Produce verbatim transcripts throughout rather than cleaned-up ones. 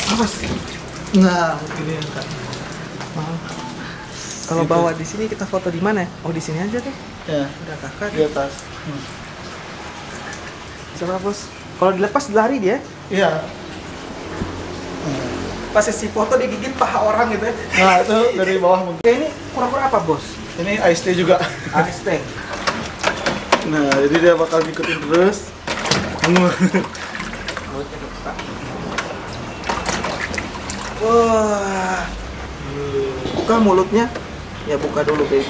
Awas. Nah, ini yang kak. Kalau Gitu. bawa di sini kita foto di mana? Oh di sini aja tuh. Ya, Udah kakak. di atas. Hmm. Coba bos. Kalau dilepas lari dia. Iya. Pas sesi foto digigit paha orang gitu ya. Nah, itu dari bawah mungkin. Oke, ini kura-kura apa bos? Ini ice tea juga. Ice tea. Nah, jadi dia bakal ngikutin terus. Wah. Buka mulutnya. Ya buka dulu baby.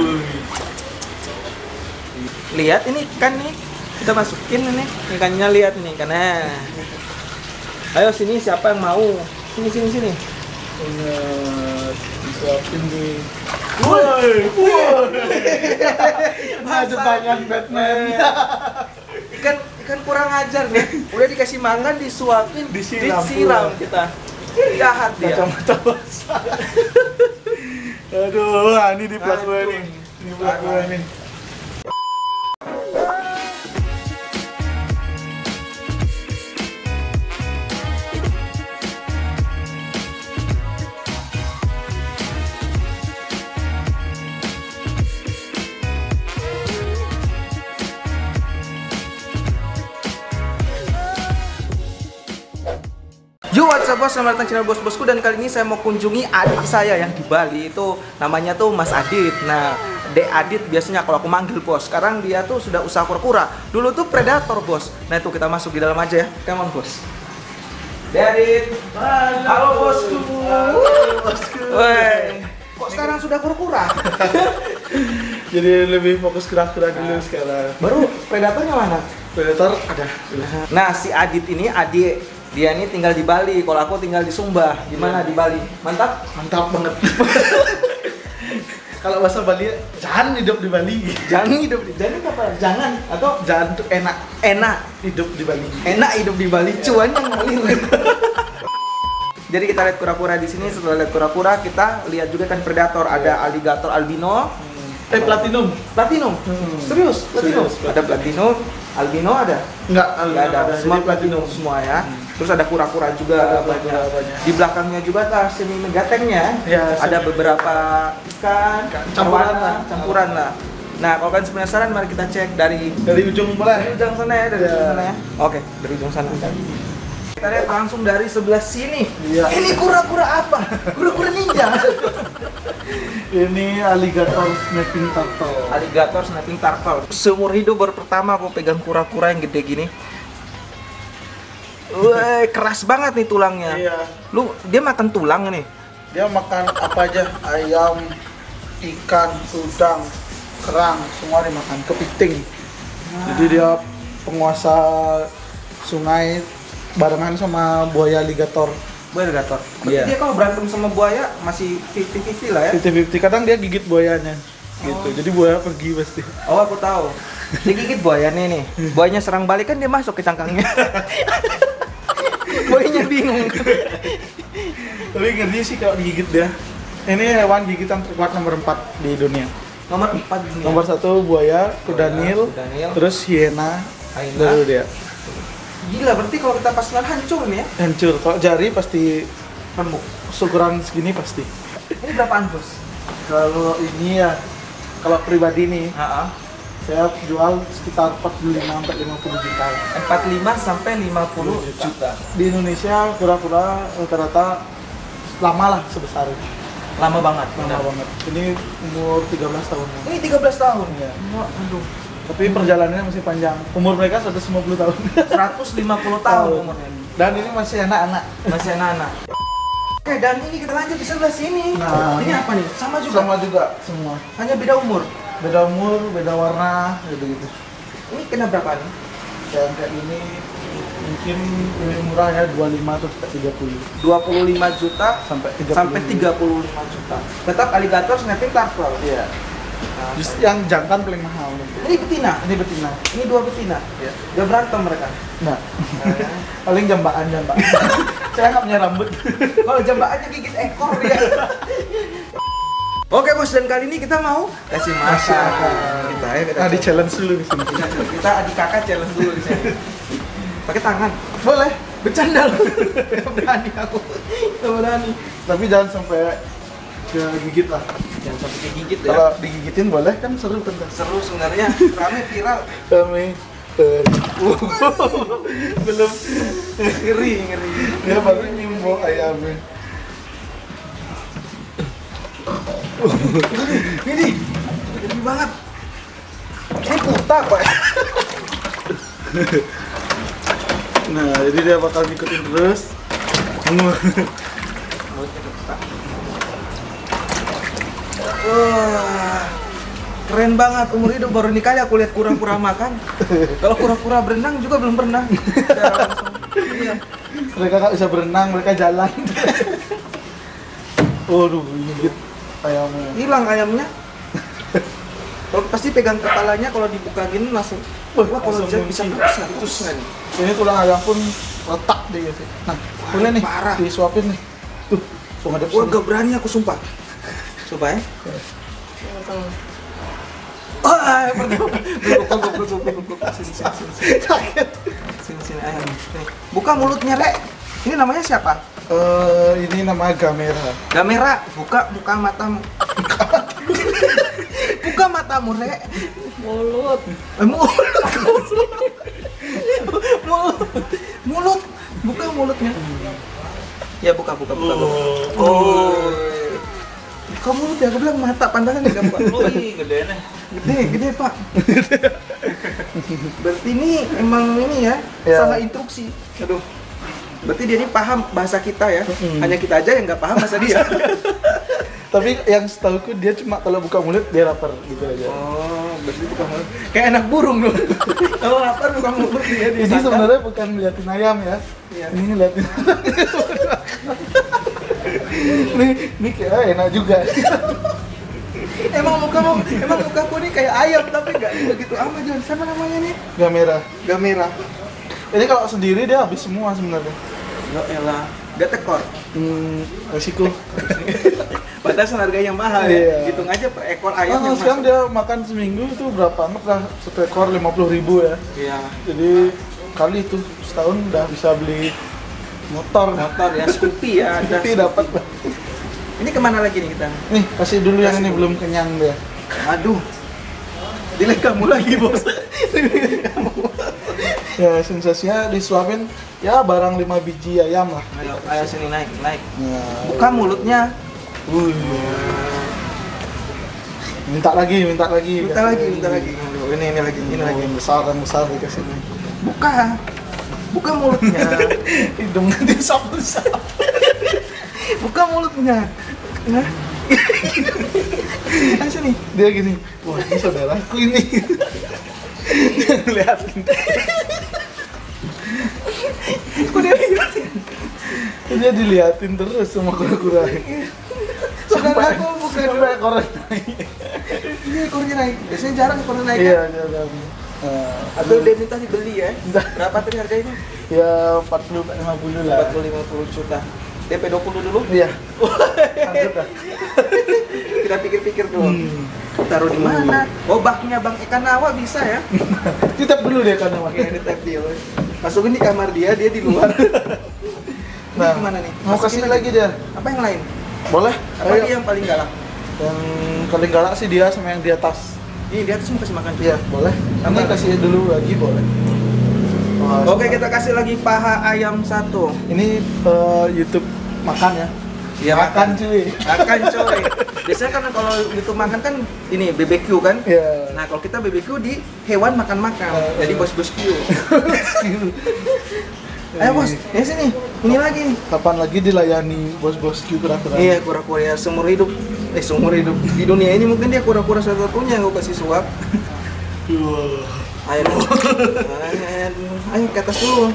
Lihat ini ikan nih. Kita masukin ini ikannya, lihat nih karena. Ayo sini siapa yang mau? Sini sini sini. Nah, disuapin nih. Woi, woi. Ada tangan Batman. Ikan ikan kurang ajar nih. Udah dikasih makan, disuapin, Disiram disiram pula. kita. Jahat dia. Kacamata basah. Aduh, ah, ini di plat gue Aduh. nih. Ini plat gue nih. Yo, what's up bos, selamat datang channel bos-bosku. Dan kali ini saya mau kunjungi adik saya yang di Bali. Itu namanya tuh Mas Adit. Nah, Dek Adit biasanya kalau aku manggil bos. Sekarang dia tuh sudah usaha kura-kura. Dulu tuh predator bos. Nah itu kita masuk di dalam aja ya. Come on bos. Dek Adit. Halo, Halo bosku. Halo, bosku. Woi, kok sekarang sudah kura-kura? Jadi lebih fokus kura-kura dulu sekarang. Baru predatornya mana? Predator ada. Nah, si Adit ini adik. Dia ini tinggal di Bali, kalau aku tinggal di Sumba. Gimana di Bali? Mantap? Mantap banget. Kalau bahasa Bali, jangan hidup di Bali. Jangan hidup di jangan apa? Jangan atau Jangan tuh enak enak hidup di Bali. enak hidup di Bali, cuannya ngalir. Jadi kita lihat kura-kura di sini. Setelah lihat kura-kura, kita lihat juga kan predator. Ada alligator albino, Eh, platinum. platinum. Hmm. Serius, platinum. Serius, Ada platinum, albino ada. Enggak, Nggak ada, semua Jadi platinum semua ya. Terus ada kura-kura juga Ada banyak. kura-kura banyak. Di belakangnya juga tas semi megatengnya. Ya, Ada semi- beberapa ikan, Campuran arwana, lah. campuran lah. Nah, kalau kalian penasaran, mari kita cek dari Dari ujung dari mulai. ujung sana ya, dari Ya. ujung sana ya. Oke, dari ujung sana. Kita lihat langsung dari sebelah sini. Iya. Ini kura-kura apa? Kura-kura ninja. Ini alligator snapping turtle. Alligator snapping turtle. Seumur hidup baru pertama aku pegang kura-kura yang gede gini. Wah, keras banget nih tulangnya. Iya. Lu dia makan tulang nih. Dia makan apa aja, ayam, ikan, udang, kerang, semua dimakan, kepiting. Jadi dia penguasa sungai barengan sama buaya alligator. Buaya alligator. Berarti Iya. dia kalau berantem sama buaya masih lima puluh lima puluh lah ya. fifty fifty, kadang dia gigit buayanya. Gitu. Jadi buaya pergi pasti. Oh, aku tahu. Dia gigit buaya nih nih. Buayanya serang balik kan dia masuk ke cangkangnya. Buayanya bingung. Tapi ngeri sih kalau digigit dia. Ini hewan gigitan terkuat nomor empat di dunia. Nomor empat dunia. Nomor satu buaya, kuda Buaya, nil, kuda nil. terus hiena, Hyena. baru dia. Gila, berarti kalau kita pasangan hancur nih ya. Hancur. Kalau jari pasti Remuk. ukuran segini pasti. Ini berapaan, Bos? Kalau ini ya, kalau pribadi nih, Heeh. saya jual sekitar empat puluh lima sampai lima puluh juta. empat puluh lima sampai lima puluh juta. Di Indonesia kura-kura rata-rata lama lah sebesar ini. Lama banget. Lama benar. banget. Ini umur tiga belas tahun. Ini tiga belas tahun. Iya. Wah, aduh. Tapi perjalanannya masih panjang. Umur mereka seratus lima puluh tahun. seratus lima puluh tahun umurnya. Dan ini masih anak-anak. Masih anak-anak. Oke, dan ini kita lanjut di sebelah sini. Nah, ini ini apa nih? Sama juga. Sama juga semua. Hanya beda umur. Beda umur, beda warna, gitu-gitu. Ini kena berapa nih? Yang kayak ini mungkin lebih murah ya, dua puluh lima atau tiga puluh dua puluh lima juta sampai tiga puluh. sampai tiga puluh lima juta. Tetap alligator snapping turtle. Iya. Nah, Just yang jantan paling mahal. ini betina. Ini betina. Ini dua betina. Iya. Gak berantem mereka. Nah, paling jambaan jambaan. Saya nggak punya rambut. Kalau jambaannya gigit ekor dia. Oke bos, dan kali ini kita mau kasih makan. Makan. Kita ya, kita Nah, di challenge dulu di sini. kita adik kakak challenge dulu di sini. Pakai tangan. Boleh. Bercanda lu. Nggak berani aku. Nggak berani. Tapi jangan sampai ke gigit lah. Jangan sampai digigit ya. Kalau digigitin boleh kan seru kan? Seru sebenarnya. Rame viral. Kami eh, belum Ngeri, ngeri. dia baru nyimbo ayamnya. Ini gede banget. Ini puta pak. Nah, jadi dia bakal ngikutin terus. Wah, keren banget. Umur hidup baru ini kali aku lihat kura-kura makan. Kalau kura-kura berenang juga belum pernah. Udah langsung. Iya. Mereka nggak bisa berenang, mereka jalan. Waduh, gigit ayamnya. Hilang ayamnya. Kalau pasti pegang kepalanya, kalau dibuka gini langsung. Wah, kalau langsung bisa kunci. bisa putus nggak nih? Ini tulang ayam pun retak dia sih. Nah, boleh nih, Parah. disuapin nih. Tuh, langsung ada Wah, gak berani aku sumpah. Coba ya. Wah, pertama. Belum, belum, belum, belum. Sini, sini, sini, sini. Sakit. Sini, sini, ayam. Nih. Buka mulutnya, Rek. Ini namanya siapa? Eh, ini nama Gamera. Gamera. Buka buka matamu. Buka matamu, Rek. Mulut. Eh, mulut. Mulut. Mulut. Buka mulutnya. Ya, buka, buka, buka. buka. Oh. Buka mulut ya, aku bilang mata, pandangan nggak buka. Oh iya, gede nih. Gede, gede Pak. Berarti ini emang ini ya, Ya. salah instruksi. Aduh. Berarti dia ini paham bahasa kita ya. Mm-mm. Hanya kita aja yang nggak paham bahasa dia. Tapi yang setahuku dia cuma kalau buka mulut dia lapar gitu aja. Oh, berarti buka mulut. Kayak anak burung loh. Kalau lapar buka mulut dia dia. Ini sebenarnya bukan ngeliatin ayam ya. Iya. Ini ngeliatin. nih, nih kayak enak juga. Emang mukamu, emang mukaku nih kayak ayam tapi nggak begitu amat Jon. Siapa namanya nih? Gamera. Gamera. Ini kalau sendiri dia habis semua sebenarnya. Ya elah, nggak tekor. Hmm, resiko. Padahal harganya mahal Iya. ya. Hitung aja per ekor ayam Ah, yang sekarang masuk. dia makan seminggu itu berapa? Anggap lah satu ekor lima puluh ribu ya. Iya. Jadi kali itu setahun udah bisa beli motor. Motor ya, Scoopy ya. Ada Tapi dapat lah. Ini kemana lagi nih kita? Nih, kasih dulu yang Kasih ini dulu. belum kenyang dia. Aduh. Dilek kamu lagi bos. Ya, sensasinya disuapin ya barang lima biji ayam lah. Ayo, ayo sini naik, naik. Nah, Buka mulutnya. Wih. Minta lagi, minta lagi. Minta kasih lagi, minta lagi. Aduh, ini ini lagi, ini lagi. Yang besar, yang besar dikasih nih. Buka. Buka mulutnya. Hidungnya disap-sap. Buka mulutnya. Nah. Ayo sini. Dia gini, wah ini saudaraku ini. Dia ngeliatin. Kok dia liatin? Dia diliatin terus sama kura-kura. Saudara aku bukan. sampai ekornya naik. Ini ekornya naik. Biasanya jarang ekornya naik. Iya, kan? jarang. Nah, Atau dia minta dibeli ya? Entah. Berapa tadi harganya? ya empat puluh lima puluh lah. empat puluh lima puluh juta. D P dua puluh dulu. Iya. Lanjut dah. Kita pikir-pikir dulu. Hmm. Taruh di mana? Oh, baknya Bang Ikan Nawa bisa ya? Titip dulu deh karena Oke, ini tap deal. Masukin di kamar dia, dia di luar. Nah, Ini gimana nih? mau Masukin kasih lagi dia. Apa yang lain? Boleh? Apa Ayo. dia yang paling galak? Yang paling galak sih dia sama yang di atas. Ini di atas mau kasih makan juga. Iya, boleh. Ini Apa? kasih dulu lagi boleh. Wah, Oke, kita kasih lagi paha ayam satu. Ini eh, YouTube makan ya. Iya, makan cuy. Makan coy. Biasanya kan kalau YouTube makan kan ini B B Q kan? Iya. Nah, kalau kita B B Q di hewan makan-makan. Eh, Jadi eh. bos-bos Q. Ayo bos, ya sini. Ini lagi nih. Kapan lagi dilayani bos-bos Q kura-kura? Iya, kura-kura ya seumur hidup. Eh, seumur hidup. Di dunia ini mungkin dia kura-kura satu-satunya yang gue kasih suap. Wah. Ayo, dong. ayo, ayo ke atas dulu.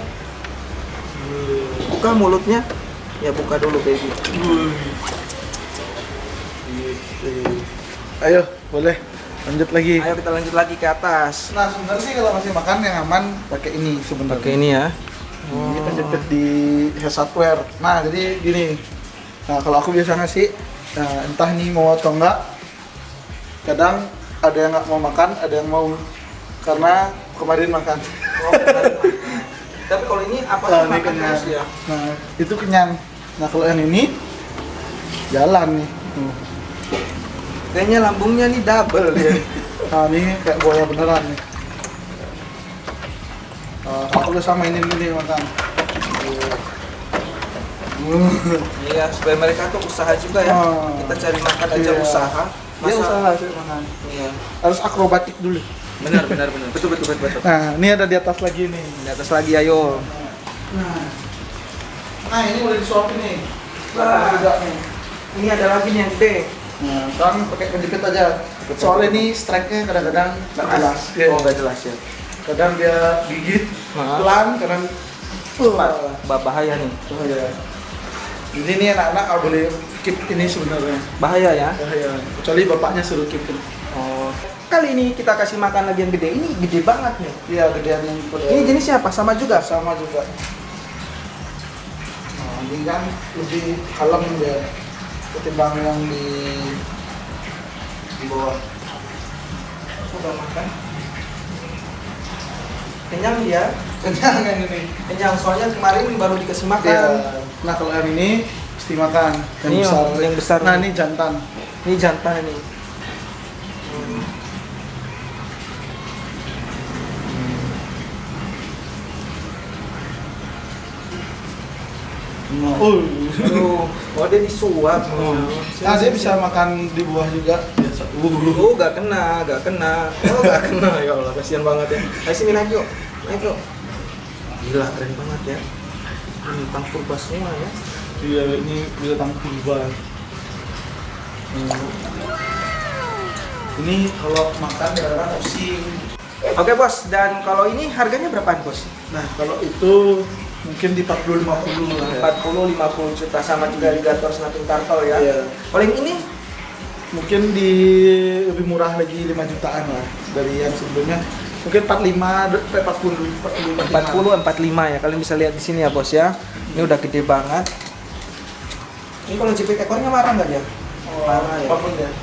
Buka mulutnya. Ya buka dulu baby. Ayo, boleh. Lanjut lagi. Ayo kita lanjut lagi ke atas. Nah, sebenarnya sih kalau masih makan yang aman pakai ini sebenarnya. Oke ini ya. Ini kan deket di Health Hardware. Nah, jadi gini. Nah, kalau aku biasa ngasih, nah, entah nih mau atau enggak. Kadang ada yang nggak mau makan, ada yang mau karena kemarin makan. Oh, Tapi kalau ini apa Nah, ini makan kenyang. terus ya? Nah, itu kenyang. Nah, kalau yang ini jalan nih. Tuh. Kayaknya lambungnya nih double ya. Nah, ini kayak buaya beneran nih. Uh, aku udah sama ini ini makan. Iya, supaya mereka tuh usaha juga ya. Oh. Kita cari makan aja Iya. usaha. Dia Masa- usaha sih makan. Iya. Harus akrobatik dulu. Benar, benar, benar. Betul, betul, betul, betul. Nah, ini ada di atas lagi nih. Di atas lagi ayo. Nah, nah ini udah disuapin nih. Wah. Wah, juga nih. Ini ada lagi nih yang gede. Nah, sekarang pakai penjepit aja. Soalnya ini strike-nya kadang-kadang nggak jelas. Iya. Oh, nggak jelas ya. Kadang dia gigit Hah? pelan, kadang Bah- bah- bahaya nih. oh ya. Ini nih anak-anak nggak boleh keep ini sebenarnya. Bahaya ya. Bahaya. Kecuali bapaknya suruh keep. Oh. Kali ini kita kasih makan lagi yang gede. Ini gede banget nih. Iya, gedean yang pada Ini jenisnya apa? Sama juga. sama juga. Nah, ini kan lebih kalem dia ketimbang yang di di bawah. Udah makan. Kenyang dia. Kenyang yang ini. Kenyang soalnya kemarin baru dikasih makan. Iya. Nah, kalau yang ini mesti makan yang Ini besar. yang- yang besar. Nah, ini jantan. Ini jantan ini. Oh. Aduh, oh dia disuap. Nah, dia bisa makan di buah juga. Biasa. Uh. Oh, gak kena, gak kena. Oh, gak kena. Ya Allah, kasihan banget ya. Ayo sini naik yuk. Naik yuk. Gila, keren banget ya. Ini tang purba semua ya. Iya, ini binatang purba. Hmm. Ini kalau makan kadang pusing. Oke bos, dan kalau ini harganya berapaan bos? Nah, kalau itu mungkin di empat puluh lima puluh lah ya. empat puluh lima puluh juta sama juga alligator snapping turtle ya. Iya. Kalau yang ini Mungkin di lebih murah lagi lima jutaan lah dari yang sebelumnya. Mungkin empat puluh lima, empat puluh, empat puluh, empat puluh empat puluh lima ya. Kalian bisa lihat di sini ya bos ya. Ini udah gede banget. Ini kalau jepit ekornya marah nggak dia? Oh, Marah ya. apapun ya.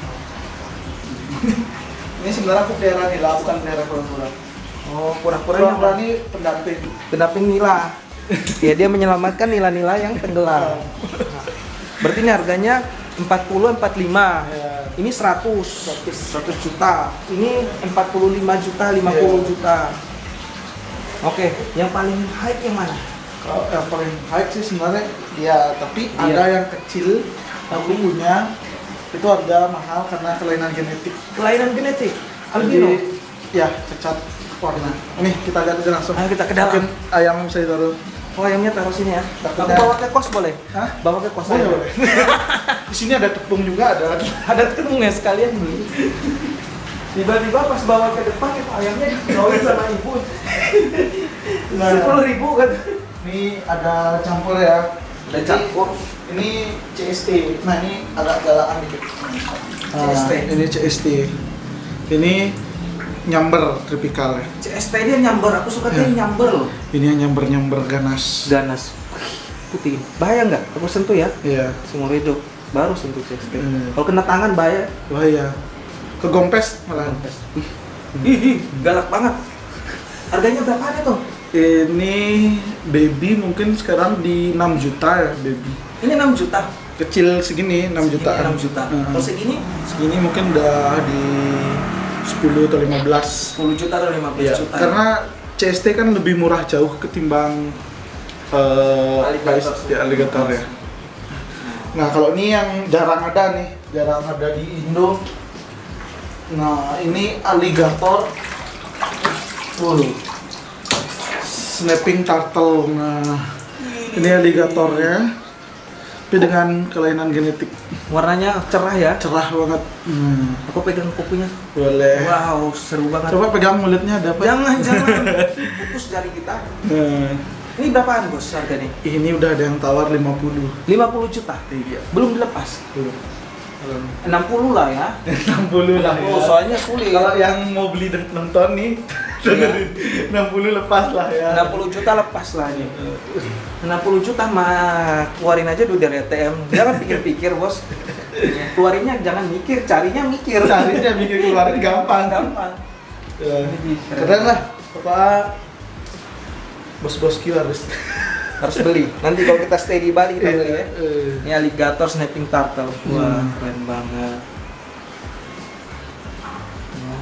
Ini sebenarnya aku daerah Nila, bukan daerah Pura-Pura. Oh, pura-pura Pura-Pura ini pendamping. pendamping nila. Ya dia menyelamatkan nila-nila yang tenggelam. Nah, berarti ini harganya empat puluh empat puluh lima. Ya. Ini seratus, seratus juta. Ini empat puluh lima juta, lima puluh Ya. juta. Oke, yang paling high yang mana? Kalau yang paling high sih sebenarnya dia, tapi Iya. ada yang kecil aku punya itu harga mahal karena kelainan genetik. Kelainan genetik. Albino. Jadi, ya cacat warna. Nih kita lihat aja langsung. Ayo kita ke dalam. Mungkin ayam bisa ditaruh. Oh, ayamnya taruh sini ya. Aku Takutnya- bawa ke kos boleh? Hah? Bawa ke kos Boleh, aja. boleh. Di sini ada tepung juga ada. Ada tepungnya sekalian beli. Tiba-tiba pas bawa ke depan itu ayamnya dikeroin sama ibu. Nah. Sepuluh ribu kan? Ini ada campur ya. Ada Jadi, campur. Ini C S T. Nah ini agak galaan dikit. C S T. Ini C S T. Ini nyamber tipikal ya. C S T dia nyamber, aku suka dia Ya. nyamber loh. Ini yang nyamber-nyamber ganas. Ganas. Putih. Bahaya nggak? Aku sentuh ya. Iya. Seumur hidup baru sentuh C S T. Hmm. Kalau kena tangan bahaya. Bahaya. Kegompes malah. Ih, ih, galak banget. Harganya berapa ada tuh? Ini baby mungkin sekarang di enam juta ya baby. Ini enam juta. Kecil segini enam juta. Ini enam juta. Hmm. Kalau segini Segini mungkin udah di sepuluh atau lima belas. sepuluh juta atau lima belas Iya, juta. karena C S T kan lebih murah jauh ketimbang uh, Alligator. ya, alligator ya. Nah kalau ini yang jarang ada nih, jarang ada di Indo. Nah ini alligator, uh, snapping turtle. Nah ini alligatornya, tapi dengan kelainan genetik warnanya cerah ya. cerah banget. Hmm, Aku pegang kukunya. boleh. Wow, seru banget. Coba pegang mulutnya ada apa? Jangan, jangan. Putus jari kita. Nah, Ini berapaan bos harganya? ini udah ada yang tawar lima puluh. lima puluh juta. Iya. Belum dilepas. Belum. enam puluh lah ya. enam puluh lah ya. Oh, soalnya sulit. Kalau yang mau beli dan nonton nih, dengerin enam puluh lepas lah ya. enam puluh juta lepas lah ini. enam puluh juta mah keluarin aja dulu dari A T M. Jangan pikir-pikir, Bos. Keluarinnya jangan mikir, carinya mikir. Carinya bikin keluarin gampang. Gampang. Ya. Ini Keren lah. Apa bos-bosku harus Harus beli. Nanti kalau kita stay di Bali kita beli ya. Eh, Ini alligator snapping turtle. Wah, Hmm. keren banget. Ya.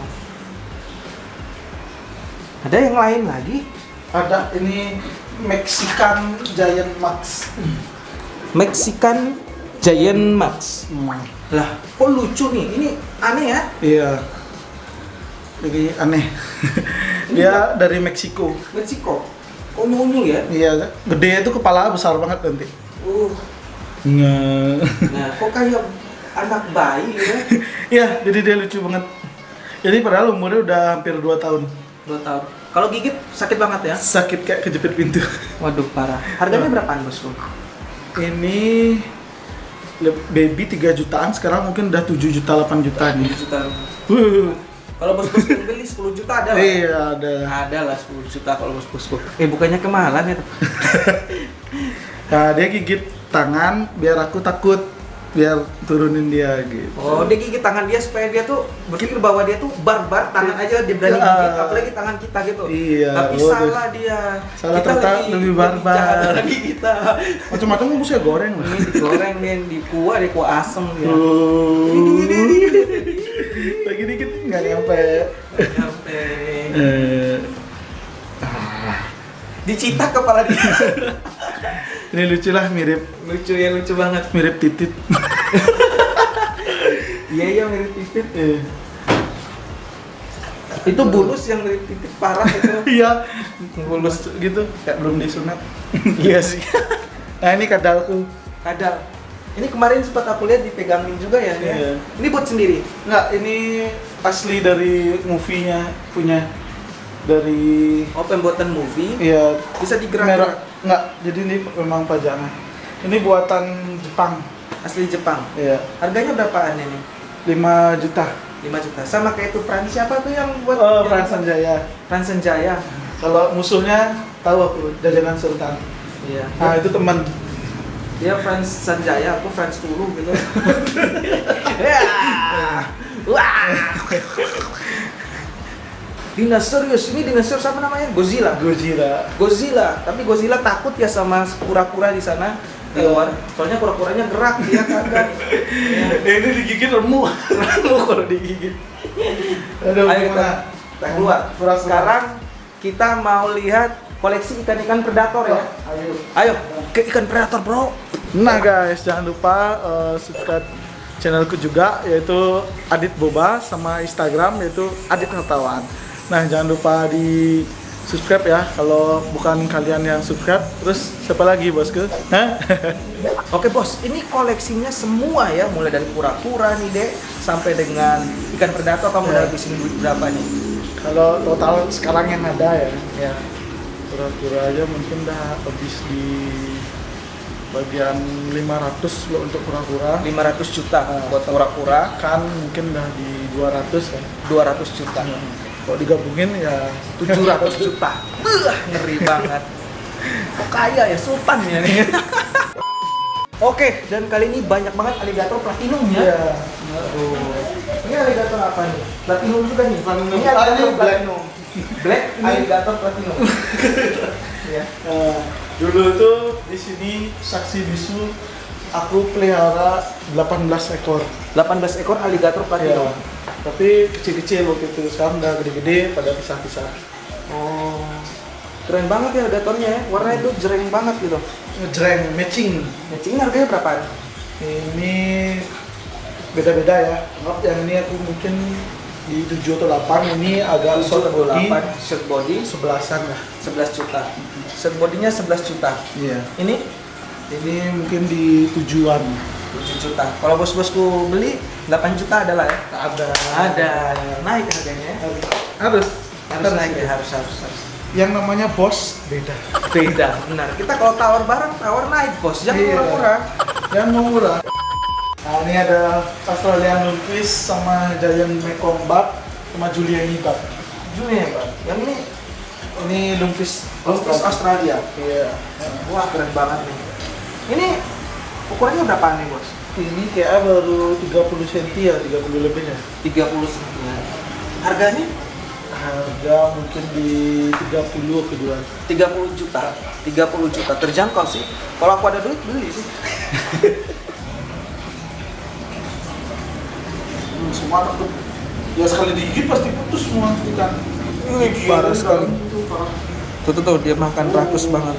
Ada yang lain lagi? ada ini Mexican Giant Max. Mexican Giant Max. Hmm. Lah, kok lucu nih? Ini aneh ya? Iya. Jadi aneh. Dia dari Meksiko. Meksiko. Kok unyu ya? Iya, gede itu kepala besar banget nanti. Uh. Nge. Nah, kok kayak anak bayi ya? Iya, jadi dia lucu banget. Jadi padahal umurnya udah hampir dua tahun. Dua tahun. Kalau gigit sakit banget ya? Sakit kayak kejepit pintu. Waduh, parah. Harganya berapaan, Bosku? Ini le- baby tiga jutaan, sekarang mungkin udah tujuh juta, delapan juta nih. tujuh juta. Wuh. Kalau bos-bosku beli sepuluh juta ada lah. Iya, ada. Ada lah sepuluh juta kalau bos-bosku. Eh, bukannya kemahalan ya? Nah, dia gigit tangan biar aku takut, biar turunin dia gitu. Oh, dia gigit tangan dia supaya dia tuh berpikir bahwa dia tuh barbar, tangan aja dia berani Ya. gigit, apalagi tangan kita gitu. Iya, Tapi waduh. salah dia. Salah, Kita ternyata lagi- lebih lebih barbar. jahat lagi kita. Macam-macam kamu saya goreng lah. Ini digoreng dia, di kuah, di kuah asem dia. Oh. Lagi dikit nggak nyampe. Sampai Eh, dicitak kepala dia. ini lucu lah, mirip Lucu ya, lucu banget. mirip titit. Iya, iya mirip titik. Eh, Itu bulus yang mirip titik parah itu. Iya, bulus gitu, kayak belum disunat. Iya sih. Nah ini kadalku. Kadal. Ini kemarin sempat aku lihat dipegangin juga ya. dia. Iya. Ini buat sendiri. Nggak, ini asli dari movie-nya punya dari Oh, pembuatan movie. ya Bisa merah. digerak. Nggak, jadi ini memang pajangan. Ini buatan Jepang. Asli Jepang. Iya, Harganya berapaan ini? lima juta. lima juta. Sama kayak itu Frans siapa tuh yang buat Oh, yang- Frans Sanjaya. Frans Senjaya. Kalau musuhnya tahu aku, Jajanan Sultan. Iya. Nah, itu teman. Dia Frans Sanjaya, aku Frans Tulu gitu. Ya. Wah. Dinosaurus, ini dinosaurus apa namanya? Godzilla. Gojira. Godzilla, tapi Godzilla takut ya sama kura-kura di sana di luar. Soalnya kura-kuranya gerak dia kagak. Eh, ini digigit remu. Lu kalau digigit. Aduh, Ayo kita, gimana? kita keluar. Pura-pura. Sekarang kita mau lihat koleksi ikan-ikan predator ya. Ayo. Ayo ke ikan predator, Bro. Nah guys, jangan lupa uh, subscribe channelku juga, yaitu Adit Boba, sama Instagram yaitu Adit Hartawan. Nah jangan lupa di subscribe ya, kalau bukan kalian yang subscribe. Terus siapa lagi bosku? Hah? Oke bos, ini koleksinya semua ya, mulai dari kura-kura nih dek, sampai dengan ikan predator. Kamu udah Ya. habisin duit berapa nih? Kalau total sekarang yang ada ya, Ya. kura-kura aja mungkin udah habis di bagian lima ratus loh untuk kura-kura. lima ratus juta buat kura-kura, Kan mungkin udah di dua ratus kan. dua ratus juta. Kalau digabungin ya tujuh ratus juta. Wah, ngeri banget. Kok kaya ya, sultan ya nih. Oke, dan kali ini banyak banget alligator platinum ya. Iya. Aduh. Ini alligator apa nih? Platinum juga nih. Platinum. Ini alligator Ah, ini black. platinum. Black alligator platinum. Ya. Nah, dulu tuh di sini saksi bisu aku pelihara delapan belas ekor. delapan belas ekor alligator Ya. platinum. Tapi kecil-kecil waktu itu, sekarang udah gede-gede pada pisah-pisah. Oh. Keren banget ya alligatornya ya. Warnanya tuh jereng banget gitu. Ngejreng, matching. Matching harganya berapa? Ini beda-beda ya. Anggap yang ini aku mungkin di tujuh atau delapan, ini agak short body, delapan shirt body sebelasan lah. sebelas juta. Shirt bodinya sebelas juta. Iya. Ini Ini mungkin di tujuan. tujuh juta. Kalau bos-bosku beli delapan juta ada lah ya. Ada. Ada. Naik harganya. ya. Harus. Harus naik ya, harus harus harus. Yang namanya bos beda. Beda, benar. Kita kalau tawar barang, tawar naik bos. Jangan Iya. murah-murah. Yang mau murah. Nah ini ada Australian Lungfish sama Giant Mekong Bat sama Julian Bat. Juni ya pak. Yang ini Ini Lungfish Lungfish Australia. Iya. Wah keren banget nih. Ini ukurannya berapa nih bos? Ini kayak baru tiga puluh sentimeter ya, tiga puluh lebih ya. tiga puluh sentimeter. Harganya? Harganya harga mungkin di tiga puluh kedua. tiga puluh juta. tiga puluh juta terjangkau sih. Kalau aku ada duit beli sih. Hmm, semua takut. Ya sekali digigit pasti putus semua ikan. Ini Parah sekali. Itu parah. Tuh tuh tuh dia makan rakus banget.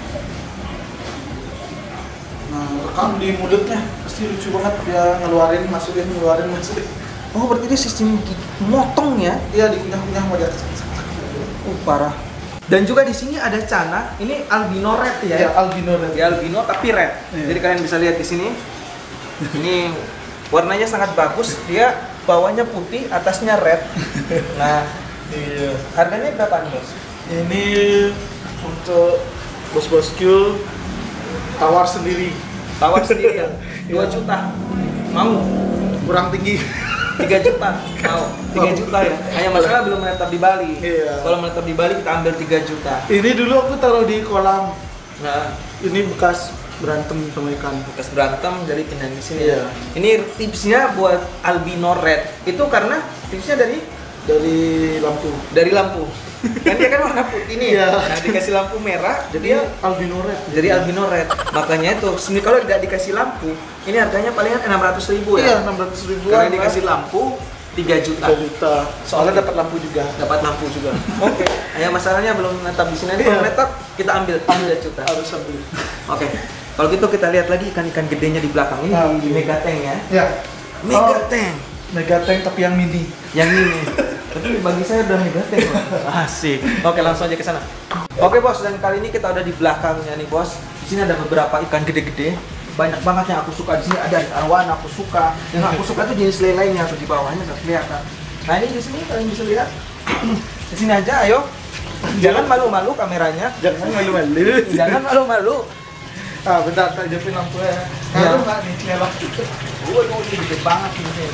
Nah, rekam di mulutnya pasti lucu banget dia ngeluarin, masukin, ngeluarin, masukin. Oh, berarti dia sistem motong ya? Iya, dikunyah-kunyah sama dia. Uh, parah. Dan juga di sini ada cana. Ini albino red ya? Ya, albino red. Dia albino tapi red. Iya. Jadi kalian bisa lihat di sini. Ini warnanya sangat bagus. Dia bawahnya putih, atasnya red. Nah, Iya. harganya berapa nih, Bos? Ini untuk bos-bosku tawar sendiri, Tawar sendiri ya? dua juta. Mau? kurang tinggi. tiga juta. Mau? tiga juta ya? Hanya masalah belum menetap di Bali. Iya. Kalau menetap di Bali kita ambil tiga juta. Ini dulu aku taruh di kolam. Nah, Ini bekas berantem sama ikan. bekas berantem jadi pindah di sini. Iya. Ini tipsnya buat albino red. Itu karena tipsnya dari Dari lampu. dari lampu. Kan dia kan warna putih nih. Iya. Nah, dikasih lampu merah Jadi dia albino red. jadi albino red. Makanya itu seni kalau tidak dikasih lampu, ini harganya palingan enam ratus ribu Iya, ya. enam ratus ribu. Karena dikasih lampu tiga juta. tiga juta. Soalnya dapat lampu juga. Dapat lampu juga. Oke. Hanya masalahnya belum menetap di sini. Nanti kalau Iya. menetap kita ambil tiga juta. Harus ambil. Oke. Kalau gitu kita lihat lagi ikan-ikan gedenya di belakang. Ini Ah, di iya. mega tank ya. Ya. Mega Oh, tank. mega tank tapi yang mini. Yang ini. Tapi bagi saya udah mega tank loh. Asik. Oke, langsung aja ke sana. Oke, Bos, dan kali ini kita udah di belakangnya nih, Bos. Di sini ada beberapa ikan gede-gede. Banyak banget yang aku suka. Di sini ada arwana aku suka. Yang aku suka tuh jenis lelenya tuh di bawahnya nggak kelihatan. Nah, ini di sini kalian bisa lihat. Di sini aja, ayo. Jangan malu-malu kameranya. Jangan malu-malu. Jangan malu-malu. Ah, bentar, tak jepin lampunya. Iya. Ngaruh nggak nih nyelok? Waduh, ini gede banget ini.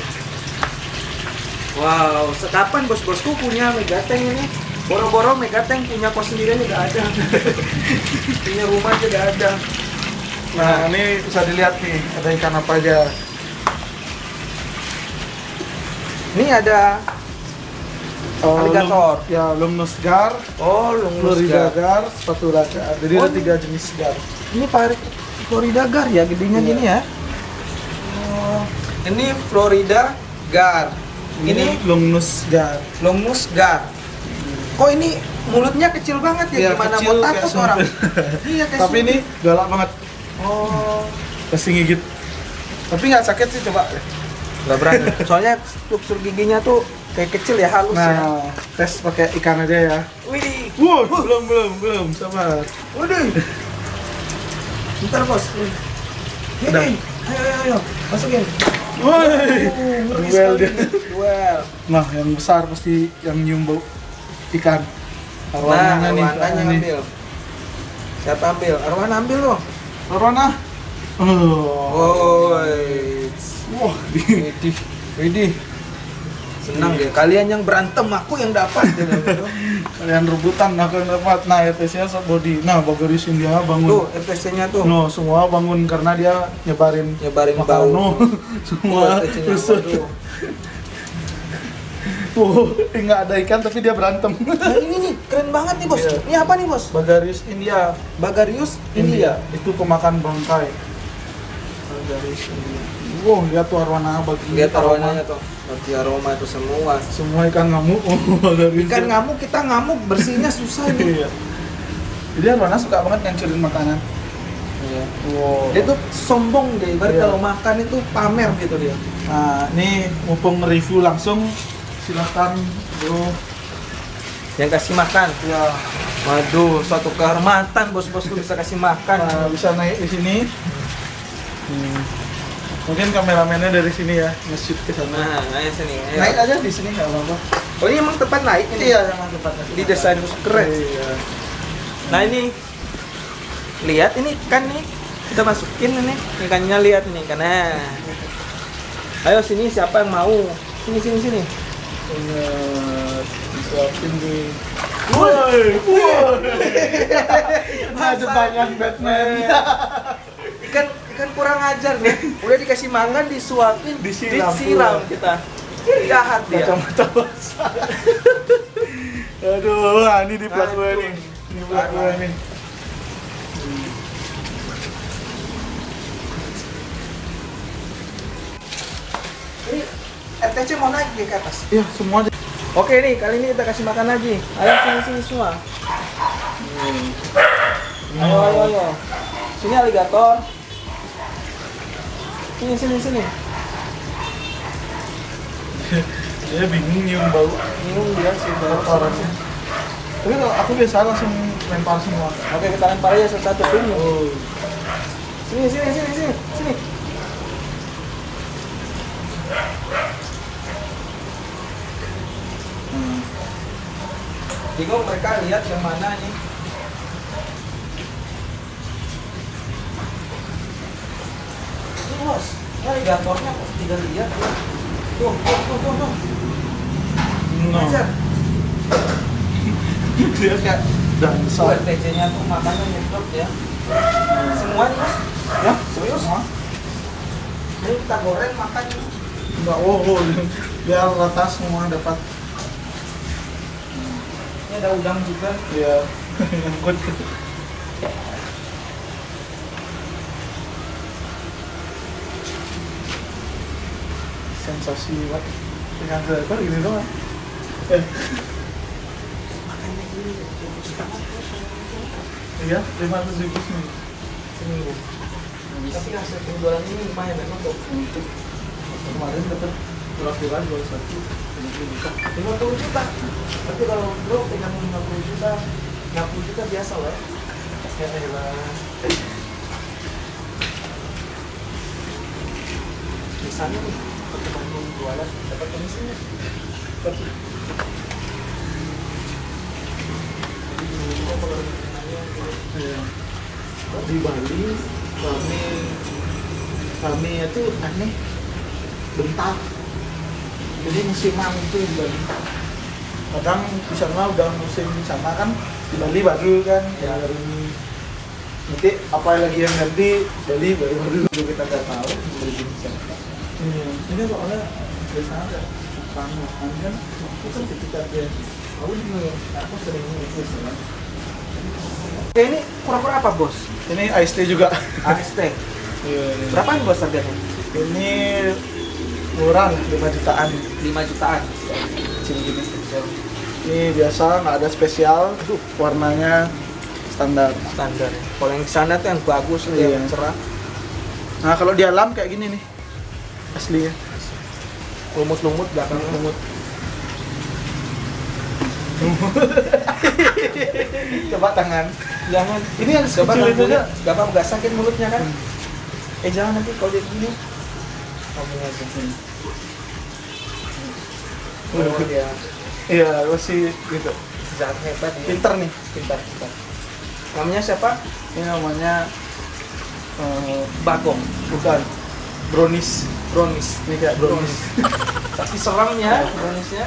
Wow, sekapan bos-bosku punya megatank ini? Boro-boro megatank punya kos sendirian nggak ada. Punya rumah aja nggak ada. Nah, ini bisa dilihat nih, ada ikan apa aja. Ini ada Oh, Alligator. lum- ya, Lumnus gar, oh Florida Lunglusga. gar, Spatula gar. Jadi Oh, ada tiga jenis gar. Ini Paris Florida Gar ya, gedenya Iya. gini ya. Oh, ini Florida Gar. Ini, Ini Lumnus gar. Longus Gar. Kok ini mulutnya kecil banget ya? Iya, Gimana kecil mau kayak takut sumber. orang? Iya, kayak Tapi ini sumber. galak banget, Oh, pasti gigit. Tapi nggak sakit sih, coba. nggak berani. Soalnya struktur giginya tuh kayak kecil ya, halus ya. Nah, tes pakai ikan aja ya. Widih. Wow, belum belum belum, sabar. Waduh. Bentar, Bos. Udah. Hei, ayo ayo ayo. Masukin. Woi, ngeri duel sekali. dia. Duel. Nah, yang besar pasti yang nyium bau ikan. Nah, Arwananya nih, Arwananya ini. ambil. Siapa ambil? Arwana ambil loh. Arwana. Oh. Woi. Wah, di Widih. Widih. Senang dia. Kalian yang berantem, aku yang dapat. Dia bilang gitu. kalian rebutan, nah kalian dapat. Nah, R T C-nya short body. Nah, Bagarius India bangun. Tuh, R T C-nya tuh. No, semua bangun karena dia nyebarin Nyebarin makanan. bau. No, semua R T C-nya. tusuk. Waduh. Oh, nggak ada ikan tapi dia berantem. Nah, ini nih, keren banget nih, Bos. Iya. Ini apa nih, Bos? Bagarius India. Bagarius India. India. Itu pemakan bangkai. Bagarius India. Wow, lihat tuh arwana bagi Lihat aroma. aromanya tuh. Bagi aroma itu semua. Semua ikan ngamuk. Oh, Bagarius. Ikan ngamuk, kita ngamuk, bersihnya susah nih. Iya. Jadi arwana suka banget ngancurin makanan. Iya. Wow. Dia tuh sombong deh, ibarat Iya. kalau makan itu pamer gitu dia. Nah, ini mumpung review langsung, silakan bro. Yang kasih makan. Ya, Waduh, suatu kehormatan bos-bosku bisa kasih makan. nah, bisa naik di sini. Hmm. Mungkin kameramennya dari sini ya, nge-shoot ke sana. Nah, naik sini. ayo. Naik aja di sini nggak apa-apa. Oh, ini emang tempat naik ini. Iya, emang tempatnya. Di desain keren. Iya. Nah, ini lihat ini ikan nih. Kita masukin ini ikannya, lihat nih ikannya. Ayo sini, siapa yang mau? Sini sini sini. Ingat, disuapin nih. Woi, woi. Ada banyak Batman. Ikan ikan kurang ajar nih. Udah dikasih makan, disuapin, Disiram disiram pula. kita. Jahat dia. Kacamata basah. Aduh, wah, ini di plat gue Aduh. nih. Ini plat gue nih. Ini R T C mau naik dia ke atas. Iya, semua aja. Oke nih, kali ini kita kasih makan lagi. Ayo sini sini semua. Ayo ayo ayo. Sini aligator. Sini sini sini. Dia bingung nyium bau Minum dia sih bau kotorannya. Tapi kalau aku biasa langsung lempar semua. Oke, kita lempar aja satu-satu sini. Oh. Sini sini sini sini sini. Hmm. Bingung mereka lihat yang mana nih. Ini bos, ini aligatornya kok tidak lihat ya. Tuh, tuh, tuh, tuh, tuh. No. Ajar. Dia kayak Tuh dansa. R T C-nya tuh makannya nyetruk ya. Semuanya bos. Ya, Serius? semua. Ini kita goreng makan. Enggak, oh, oh, biar rata semua dapat. Ini ada udang juga. Ya, nyangkut. Sensasi banget. Dengan driver gini doang. Eh, Makannya gini. iya, lima ratus ribu seminggu. Seminggu. Tapi hasil penjualan ini lumayan memang kok. Untuk kemarin dapat kira-kira dua puluh satu juta. lima puluh juta. Tapi kalau bro pegang lima puluh juta, enam puluh juta biasa lah. Ya elah. Misalnya nih, pertemuan jualan dapat komisinya. Tapi iya. Di Bali kami kami itu aneh bentar. Jadi musiman itu di Bali. Kadang di sana udah musim di sana kan, di Bali baru kan, ya baru ini. Nanti apa lagi yang ganti Bali baru baru kita nggak tahu di sana. Iya, ini soalnya biasanya ada makan makan kan, itu kan ketika dia tahu nih, aku sering itu sih. Oke, ini kura-kura apa bos? Ini A S T juga. A S T. Iya, iya. Berapaan bos harganya? Ini murah lima jutaan. lima jutaan. Kecil gini kecil. Ini biasa nggak ada spesial. Tuh warnanya standar. Standar. Kalau yang sana tuh yang bagus, Iya. yang cerah. Nah kalau di alam kayak gini nih aslinya. Lumut-lumut belakang lumut. Coba tangan. Jangan. Ini yang Coba kecil itu aja. Gak apa-apa, gak sakit mulutnya kan? Hmm. Eh jangan nanti kalau dia gini. Kamu aja. Udah. Oh, dia Iya masih gitu. zat hebat ya. Pinter nih, pintar pintar. Namanya siapa? Ini namanya eh, Bagong. bukan brownies. Brownies. Ini kayak brownies. Tapi serem ya browniesnya.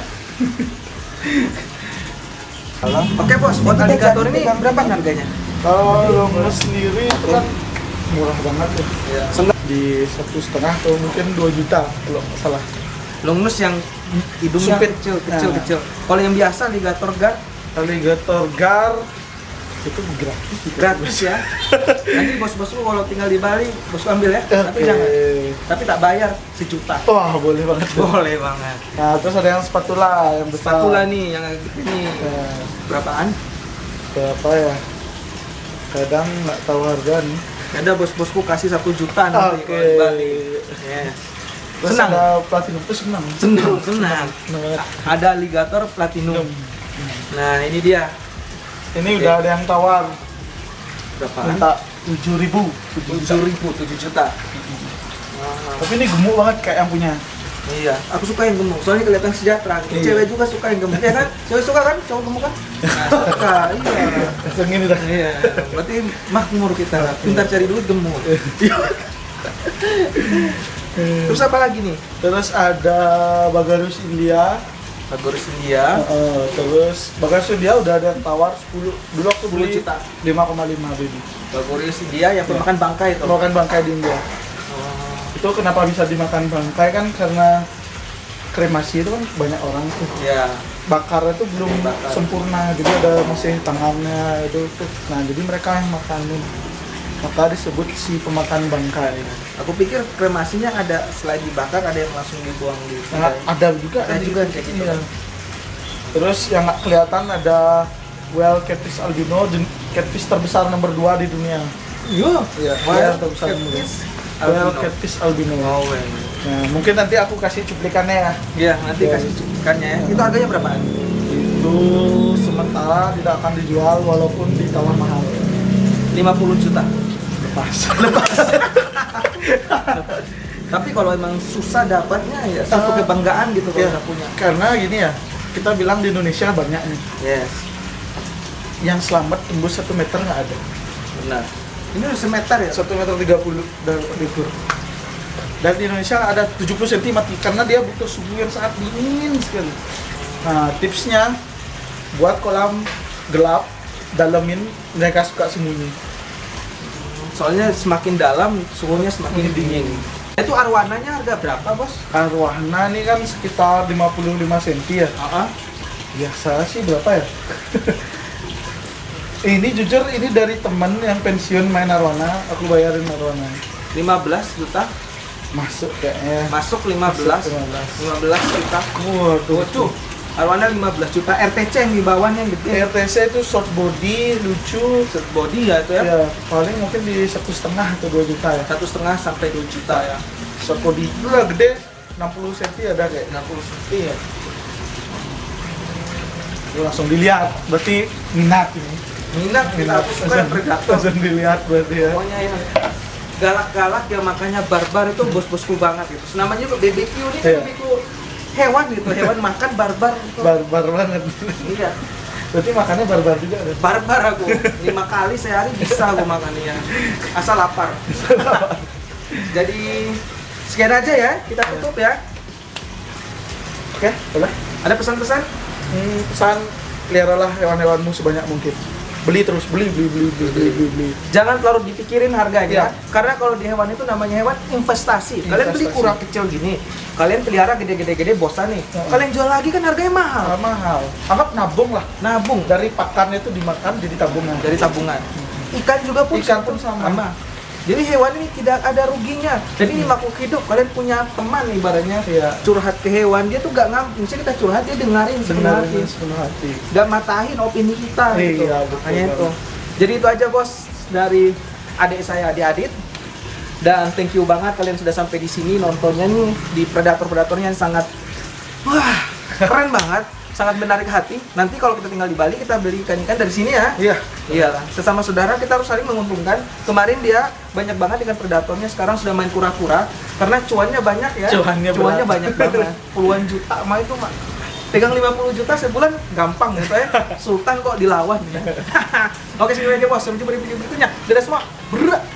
Oke bos, buat alligator ini berapa harganya? Kalau longus sendiri itu kan murah banget tuh. Iya. Senang di satu setengah atau mungkin dua juta kalau nggak salah. Longus yang hidungnya Sempit. kecil, kecil, Nah. kecil. Kalau yang biasa alligator gar Alligator gar itu gratis juga. gratis ya. Nanti bos-bosku kalau tinggal di Bali, bosku ambil ya. Tapi Oke. jangan. Tapi tak bayar sejuta. Wah boleh banget. tuh. Boleh banget. Nah terus ada yang spatula yang besar. Spatula nih yang ini Nah, berapaan? berapa ya? Kadang nggak tahu harga nih. Ada bos-bosku kasih satu juta nanti Oke. kalau di Bali. Yes. Terus Senang. ada platinum tuh senang. Senang, senang. Senang banget. Ada alligator platinum. Nah, ini dia. Ini Oke. udah ada yang tawar. Berapaan? Minta tujuh ribu. tujuh ribu, tujuh juta. Wow. Tapi ini gemuk banget kayak yang punya. Iya, aku suka yang gemuk. Soalnya kelihatan sejahtera. Iya. Cewek juga suka yang gemuk, ya kan? Cewek suka kan? Cowok gemuk kan? Nah, suka, iya. Langsung ini dah. Iya, berarti makmur kita. Pintar cari duit gemuk. Terus apa lagi nih? Terus ada Bagarus India. Bagus India. Heeh, terus Bagarus India udah ada yang tawar sepuluh. Dulu aku sepuluh beli juta. lima koma lima baby. Bagus India yang pemakan bangkai itu. Makan bangkai di India. Oh, Itu kenapa bisa dimakan bangkai kan karena kremasi itu kan banyak orang tuh. ya. bakar itu belum Bakar. sempurna, jadi ada masih tangannya itu tuh. Nah jadi mereka yang makanin, maka disebut si pemakan bangkai. Aku pikir kremasinya ada selain dibakar ada yang langsung dibuang di Nah, ada juga Ada di- juga kayak gitu. iya. Terus yang nggak kelihatan ada whale catfish albino, jen- catfish terbesar nomor dua di dunia. Iya, Iya, whale terbesar nomor dua. catfish Whale albino. catfish albino. Oh, well. Nah, mungkin nanti aku kasih cuplikannya ya. Iya, nanti Iya. kasih cuplikannya ya. Itu harganya berapaan? Itu sementara tidak akan dijual walaupun ditawar mahal. lima puluh juta. Lepas. Tapi kalau emang susah dapatnya ya satu Eh, kebanggaan gitu kalau Iya, nggak punya. karena gini ya, kita bilang di Indonesia banyak nih. Yes, Yang selamat tembus satu meter nggak ada. benar. Ini udah semeter ya? Satu meter tiga puluh dari libur. Dan di Indonesia ada tujuh puluh sentimeter mati karena dia butuh suhu yang sangat dingin sekali. Nah, tipsnya buat kolam gelap, dalemin, mereka suka sembunyi. Soalnya semakin dalam suhunya semakin Hmm. dingin. Itu arwananya harga berapa, Bos? Arwana ini kan sekitar lima puluh lima sentimeter ya. Heeh. Biasa sih berapa ya? Ini jujur ini dari temen yang pensiun main arwana, aku bayarin arwana. lima belas juta. Masuk kayaknya. Masuk lima belas. Masuk lima belas. lima belas juta. Waduh, Tuh, arwana lima belas juta. R T C yang di bawahnya yang gede. R T C itu short body, lucu. Set body ya itu ya. Ya, paling mungkin di satu setengah atau dua juta ya. Satu setengah sampai dua juta ya. Short body itu lah gede, enam puluh sentimeter ada kayak. enam puluh senti ya. Lu langsung dilihat, berarti minat ini. Minat kita aku suka yang predator. Langsung dilihat berarti ya. Pokoknya yang galak-galak ya, makanya barbar itu bos-bosku banget gitu. Namanya juga B B Q ini kan Iya. B B Q hewan gitu, hewan makan barbar gitu. Barbar banget. Iya, Berarti makannya barbar juga kan? barbar aku. Lima kali sehari bisa aku makannya. Asal lapar. Jadi sekian aja ya, kita tutup ya. Oke, boleh. Ada pesan-pesan? Hmm, pesan peliharalah hewan-hewanmu sebanyak mungkin. Beli terus, beli, beli, beli, beli, beli, beli, beli. Jangan terlalu dipikirin harganya, Iya. karena kalau di hewan itu namanya hewan investasi. Kalian beli Investasi. kurang kecil gini, kalian pelihara gede-gede-gede bosan nih. Heeh. Kalian jual lagi kan harganya mahal. Mahal, mahal. Anggap nabung lah. Nabung Dari pakannya itu dimakan jadi tabungan. dari tabungan. Ikan juga pun Ikan pun sama. Jadi hewan ini tidak ada ruginya. Jadi ini makhluk hidup. Kalian punya teman nih ibaratnya Iya. curhat ke hewan, dia tuh gak ngam. Misalnya kita curhat dia dengerin sepenuh Benar, hati. sepenuh hati. Gak matahin opini kita gitu. Iya, betul Makanya itu. banget. Jadi itu aja bos dari adik saya, adik Adit. Dan thank you banget kalian sudah sampai di sini nontonnya nih di predator-predatornya yang sangat wah keren banget, sangat menarik hati. Nanti kalau kita tinggal di Bali kita beli ikan-ikan dari sini ya. Iya. Iyalah, sesama saudara kita harus saling menguntungkan. Kemarin dia banyak banget ikan predatornya, sekarang sudah main kura-kura karena cuannya banyak ya. Cuannya berat. banyak banget. Puluhan juta mah itu mah. Pegang lima puluh juta sebulan gampang gitu ya. Sultan kok dilawan ya. Oke, segitu aja bos. Sampai jumpa di video berikutnya. Dadah semua. Brrrr.